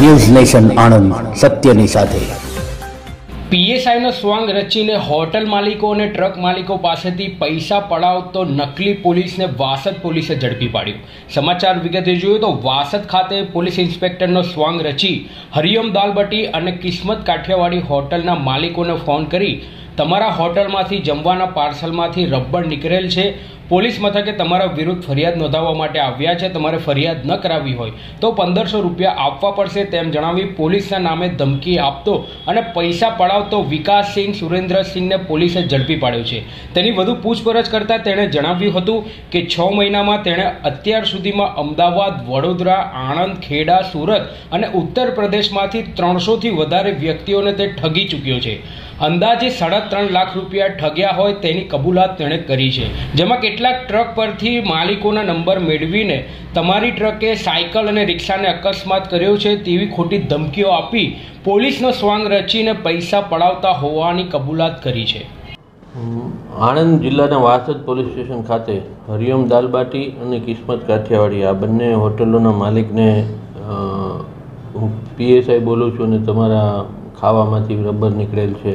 News nation Anand, સત્યની સાથે। પીએસઆઈનો સ્વાંગ રચીને hotel માલિકો અને ટ્રક માલિકો પાસેથી પૈસા પડાવતો નકલી પોલીસને વાસદ પોલીસે ઝડપી પાડ્યો। સમાચાર વિગતે જોઈએ તો વાસદ ખાતે પોલીસ ઇન્સ્પેક્ટરનો સ્વાંગ રચી હરિઓમ દાલબટી અને કિસ્મત કાઠિયાવાડી હોટલના માલિકોને ફોન કરી તમારા હોટલમાંથી જમવાના પાર્સલમાંથી રબર નીકળેલ છે, પોલીસ મથકે તમારા વિરુદ્ધ ફરિયાદ નોંધાવવા માટે આવ્યા છે, તમારે ફરિયાદ ન કરાવી હોય તો 1500 રૂપિયા આપવા પડશે તેમ જણાવી પોલીસના નામે ધમકી આપતો અને પૈસા પડાવતો વિકાસસિંહ સુરેન્દ્રસિંહને પોલીસે ઝડપી પાડ્યો છે। તેની વધુ પૂછપરછ કરતાં તેણે જણાવ્યું હતું કે 6 મહિનામાં તેણે અત્યાર સુધીમાં અમદાવાદ, વડોદરા, આણંદ, ખેડા, સુરત અને ઉત્તર પ્રદેશમાંથી 300થી વધારે વ્યક્તિઓને તે ઠગી ચૂક્યો છે। અંદાજે 3.5 લાખ રૂપિયા ઠગ્યા હોય તેની કબૂલાત તેણે કરી છે, જેમાં કેટલાક ટ્રક પરથી માલિકોના નંબર મેળવીને તમારી ટ્રકે સાયકલ અને રિક્ષાને અકસ્માત કર્યો છે તેવી ખોટી ધમકીઓ આપી પોલીસનો સ્વાંગ રચીને પૈસા પડાવતા હોવાની કબૂલાત કરી છે। આણંદ જિલ્લાના વાસદ પોલીસ સ્ટેશન ખાતે હરિઓમ દાલબાટી અને કિસ્મત કાઠિયાવાડી આ બંને હોટલોના માલિકને હું પીએસઆઈ બોલું છું અને તમારા ખાવામાંથી રબર નીકળેલ છે,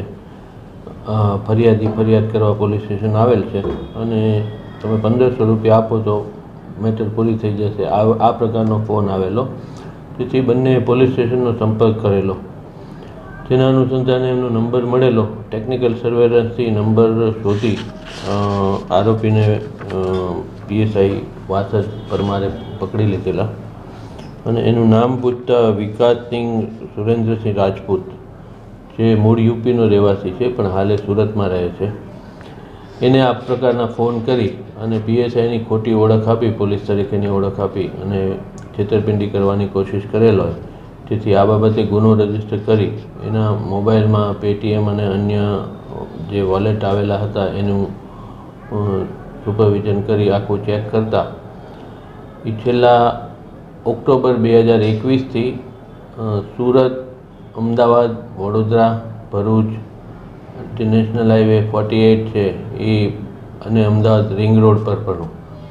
ફરિયાદ કરવા પોલીસ સ્ટેશન આવેલ છે અને તમે 1500 રૂપિયા આપો તો મેટર પૂરી થઈ જશે, આ પ્રકારનો ફોન આવેલો। તેથી બંને પોલીસ સ્ટેશનનો સંપર્ક કરેલો, જેના અનુસંધાને એમનો નંબર મળેલો। ટેકનિકલ સર્વેલન્સથી નંબર શોધી આરોપીને પીએસઆઈ વાસદ પરમારે પકડી લીધેલા અને એનું નામ પૂછતા વિકાસસિંહ સુરેન્દ્રસિંહ રાજપૂત, જે મૂળ યુપીનો રહેવાસી છે પણ હાલે સુરતમાં રહે છે, એને આ પ્રકારના ફોન કરી અને પીએસઆઈની ખોટી ઓળખ આપી, પોલીસ તરીકેની ઓળખ આપી અને છેતરપિંડી કરવાની કોશિશ કરેલ હોય। તેથી આ બાબતે ગુનો રજીસ્ટર કરી એના મોબાઈલમાં paytm અને અન્ય જે વોલેટ આવેલા હતા એનું સુપરવિઝન કરી આખું ચેક કરતા એ છેલ્લા ઓક્ટોબર 2021થી સુરત, અમદાવાદ, વડોદરા, ભરૂચ, નેશનલ હાઈવે 48 છે એ અને અમદાવાદ રિંગ રોડ પર પણ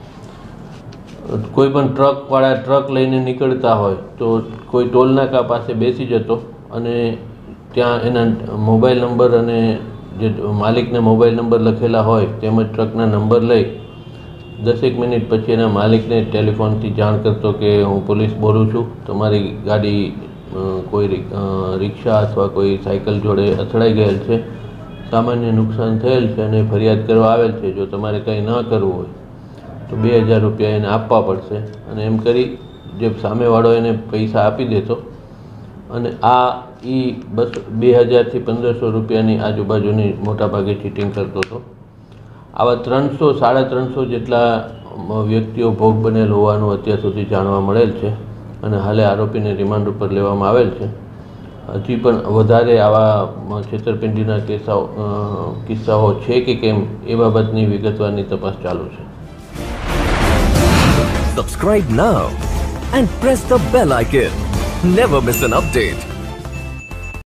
કોઈ પણ ટ્રકવાળા ટ્રક લઈને નીકળતા હોય તો કોઈ ટોલનાકા પાસે બેસી જતો અને ત્યાં એના મોબાઈલ નંબર અને જે માલિકના મોબાઈલ નંબર લખેલા હોય તેમજ ટ્રકના નંબર લઈ 10 મિનિટ પછી એના માલિકને ટેલિફોનથી જાણ કરતો કે હું પોલીસ બોલું છું, તમારી ગાડી કોઈ રિક્ષા અથવા કોઈ સાયકલ જોડે અથડાઈ ગયેલ છે, સામાન્ય નુકસાન થયેલ છે અને ફરિયાદ કરવા આવેલ છે, જો તમારે કંઈ ન કરવું હોય તો 2000 રૂપિયા એને આપવા પડશે અને એમ કરી જે સામેવાળો એને પૈસા આપી દેતો અને આ એ 2000થી 1500 રૂપિયાની આજુબાજુની મોટાભાગે ચીટિંગ કરતો હતો। આવા 300-350 જેટલા વ્યક્તિઓ ભોગ બનેલ હોવાનું અત્યાર સુધી જાણવા મળેલ છે અને હાલે આરોપીને રિમાન્ડ ઉપર લેવામાં આવેલ છે। હજી પણ વધારે આવા છેતરપિંડીના કિસ્સાઓ છે કે કેમ એ બાબતની વિગતવારની તપાસ ચાલુ છે। Subscribe now and press the bell icon. Never miss an update.